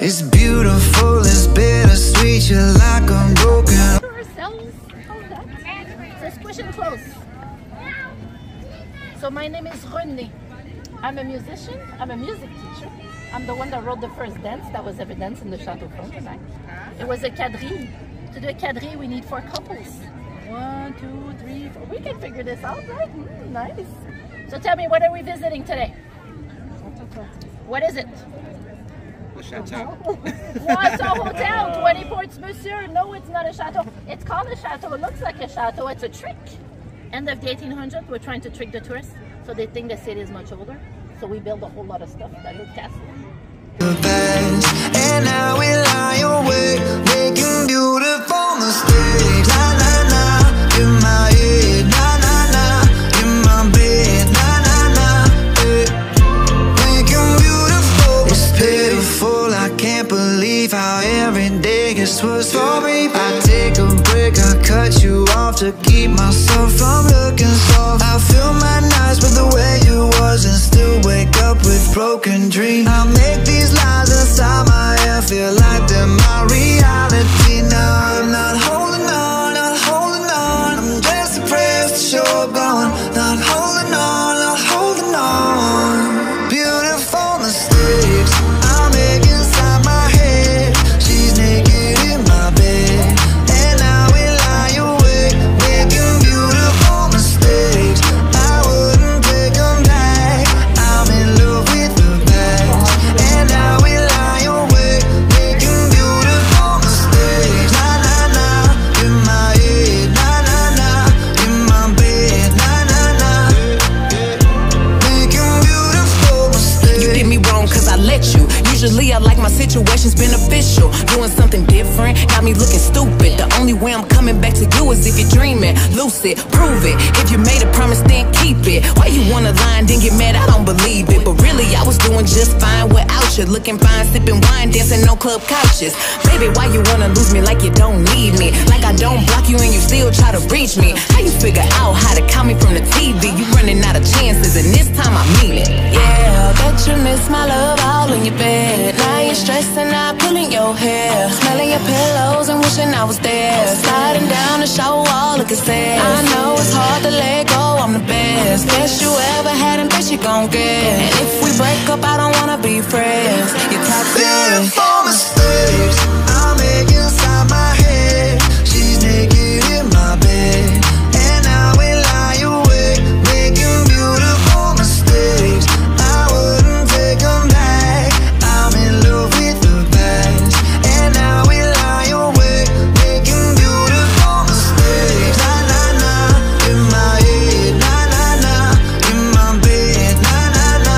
It's beautiful, it's bittersweet, you're like a broken. So squish and close. So my name is René. I'm a musician, I'm a music teacher. I'm the one that wrote the first dance that was ever danced in the Chateau Frontenac. It was a quadrille. To do a quadrille, we need 4 couples. 1, 2, 3, 4. We can figure this out, right? Nice. So tell me, what are we visiting today? What is it? The chateau. What's a hotel? 20 points, monsieur. No, it's not a chateau. It's called a chateau. It looks like a chateau. It's a trick. End of the 1800s, we're trying to trick the tourists, so they think the city is much older. So we build a whole lot of stuff that look castle. And now we lie awake, making beautiful mistakes. Na na na, in my head. Na na na, in my bed. Na na na, making beautiful. It's pitiful, I can't believe how every day gets worse for me. I take a break, I cut you off to keep myself from looking soft. I fill my nights with the way you was and still wake up with broken dreams. I make these lies inside my head feel like they're my reality. Now I'm not holding on, not holding on. I'm just depressed, you're gone. Not holding on, not holding on. Beautiful mistakes I make inside my head. She's naked in my bed, and now we lie awake, making beautiful mistakes. I wouldn't take them back. I'm in love with the past, and now we lie awake, making beautiful mistakes. Na na na, in my head. Na na na, in my bed. Na na na, making beautiful mistakes. You did me wrong cause I let you. Usually I like my situations beneficial. Doing something different got me looking stupid. The only way I'm coming back to you is if you're dreaming. Lucid, prove it. If you made a promise, then keep it. Why you wanna lie and then get mad? I don't believe it. But really I was doing just fine without you. Looking fine, sipping wine, dancing on club couches. Baby, why you wanna lose me like you don't need me? Like I don't block you and you still try to reach me. How you figure out how to call me from the TV? You running out of chances and this time I mean it. Yeah, bet you miss my love all in your bed. Now you're stressing out, pulling your hair, smelling your pillows and wishing I was there. Sliding down the shower wall, looking sad. I know it's hard to let go, I'm the best. Best you ever had and best you gon' get. And if we break up, I don't wanna be friends. You're toxic. Beautiful mistakes I make inside my head. She's naked in my bed, and now we lie awake, making beautiful mistakes. I wouldn't take them back. I'm in love with the past, and now we lie awake, making beautiful mistakes. Na na na, in my head. Na na na, in my bed. Na na na,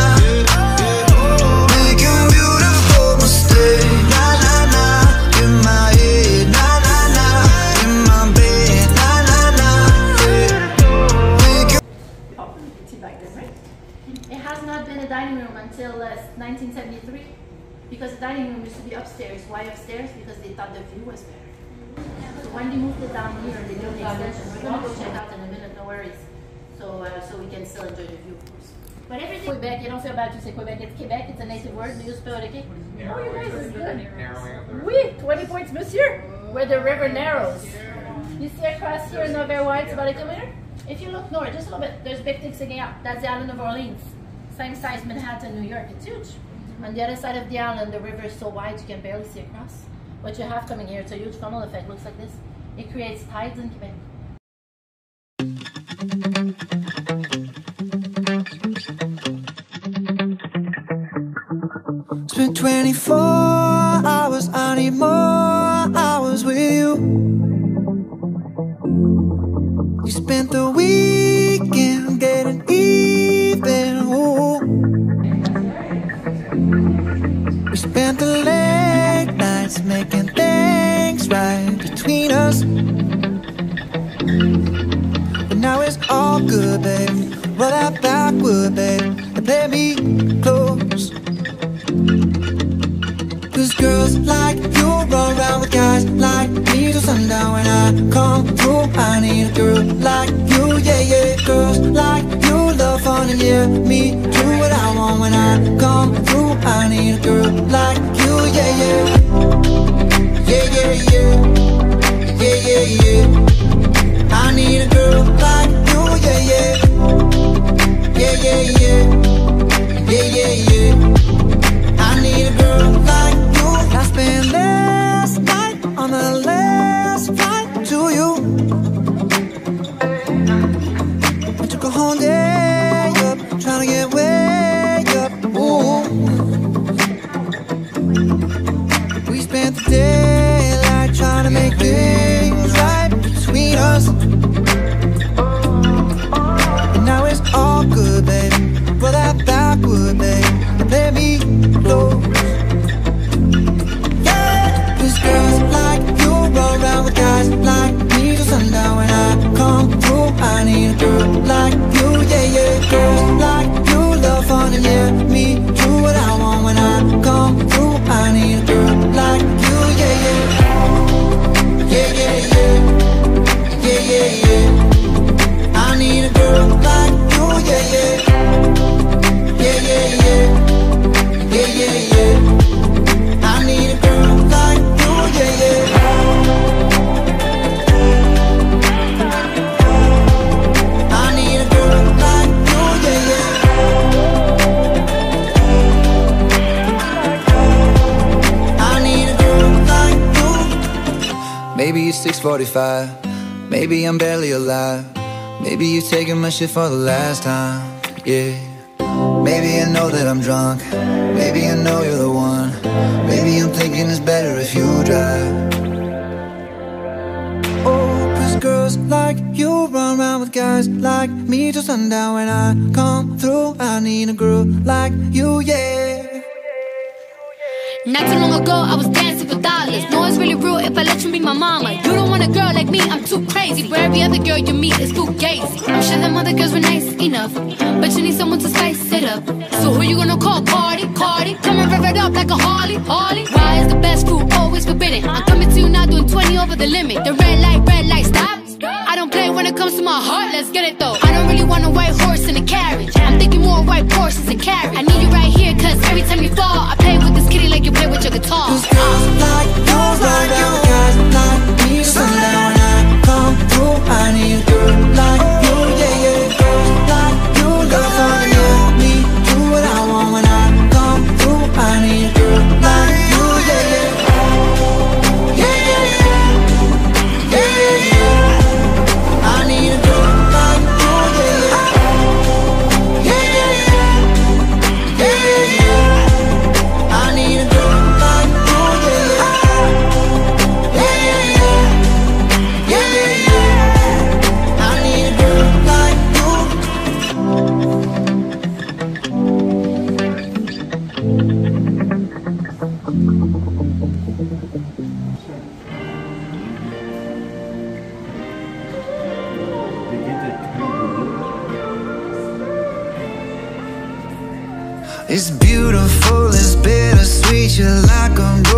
making beautiful mistakes. Na na na, in my head. Na na na, in my bed. Na na na, making. It has not been a dining room until 1973, because the dining room used to be upstairs. Why upstairs? Because they thought the view was better. So when they moved it down here, they built the extension. We're going to go check out in a minute, no worries. So we can still enjoy the view, of course. But everything. Quebec, you don't feel bad to say Quebec. It's Quebec, it's a native word. Do you spell it okay? Oh, you guys are good. Oui, 20 points, monsieur. Where the river narrows. You see across here in Novernois, it's about a kilometer? If you look north, just a little bit, there's Big Thing sticking out. That's the island of Orleans. Same size Manhattan, New York. It's huge. On the other side of the island, the river is so wide you can barely see across. What you have coming here, it's a huge funnel effect. Looks like this. It creates tides in Quebec. Spent 24 hours, I need more hours with you. You spent the weekend getting even. Ooh. We spent the late nights making things right between us. But now it's all good, baby. Roll that backward, baby, and play me close. Cause girls like you run around with guys like me till sundown. When I come through, I need a girl like you, yeah, yeah. Girls like you love fun and yeah, me do what I want. When I come through, I need a girl like you, yeah, yeah. Yeah, yeah, yeah. Yeah, yeah, yeah. I need a girl like you, yeah, yeah. Yeah, yeah, yeah. Yeah, yeah, yeah. I need a girl like you. I spent last night on the last flight to you. I took a whole day up, trying to get way up. Ooh. We spent the daylight trying to make things right between us. And now it's all good, baby. Roll that backward, baby, and let me close. Yeah, 'cause girls like you roll around with guys like me till sundown. When I come through, I need a girl like you, yeah, yeah. Girls like you love fun and yeah, me do what I want. When I come through, I need a girl like you, yeah, yeah. Yeah, yeah, yeah. Yeah, yeah, yeah. I need a girl like you, yeah, yeah. Yeah, yeah, yeah. Yeah, yeah, yeah. I need a girl like you, yeah, yeah. I need a girl like you, yeah, yeah. I need a girl like you. Maybe it's 6:45. Maybe I'm barely alive. Maybe you're taking my shit for the last time, yeah. Maybe I know that I'm drunk. Maybe I know you're the one. Maybe I'm thinking it's better if you drive. Oh, 'cause girls like you run around with guys like me till sundown. When I come through, I need a girl like you, yeah. Not too long ago, I was dancing for dollars. No, it's really real if I let you meet my mama. You don't want a girl like me, I'm too crazy. Where every other girl you meet is fugazi. I'm sure them other girls were nice enough, but you need someone to spice it up. So who you gonna call? Cardi, Cardi. Come and rev it up like a Harley, Harley. Why is the best food always forbidden? I'm coming to you now doing 20 over the limit. The red light, stop. I don't play when it comes to my heart, let's get it though. I don't really want a white horse in a carriage. I'm thinking more white horses and carriage. I need you right here, 'cause every time you fall, I play with this kitty like you play with your guitar. 'Cause girls like you run around with guys like me till sundown. When I come through, I need a girl like you, yeah, yeah. Girls like you love fun and yeah, me do what I want. When I come through, I need a girl like you, yeah, yeah. Yeah, yeah, yeah. Yeah, yeah, yeah. I need a girl like you, yeah, yeah. Yeah, yeah, yeah. Yeah, yeah, yeah. I need a girl like you, yeah, yeah. Yeah, yeah, yeah. Yeah, yeah, yeah. I need a girl like you. It's beautiful, it's bittersweet. You're like a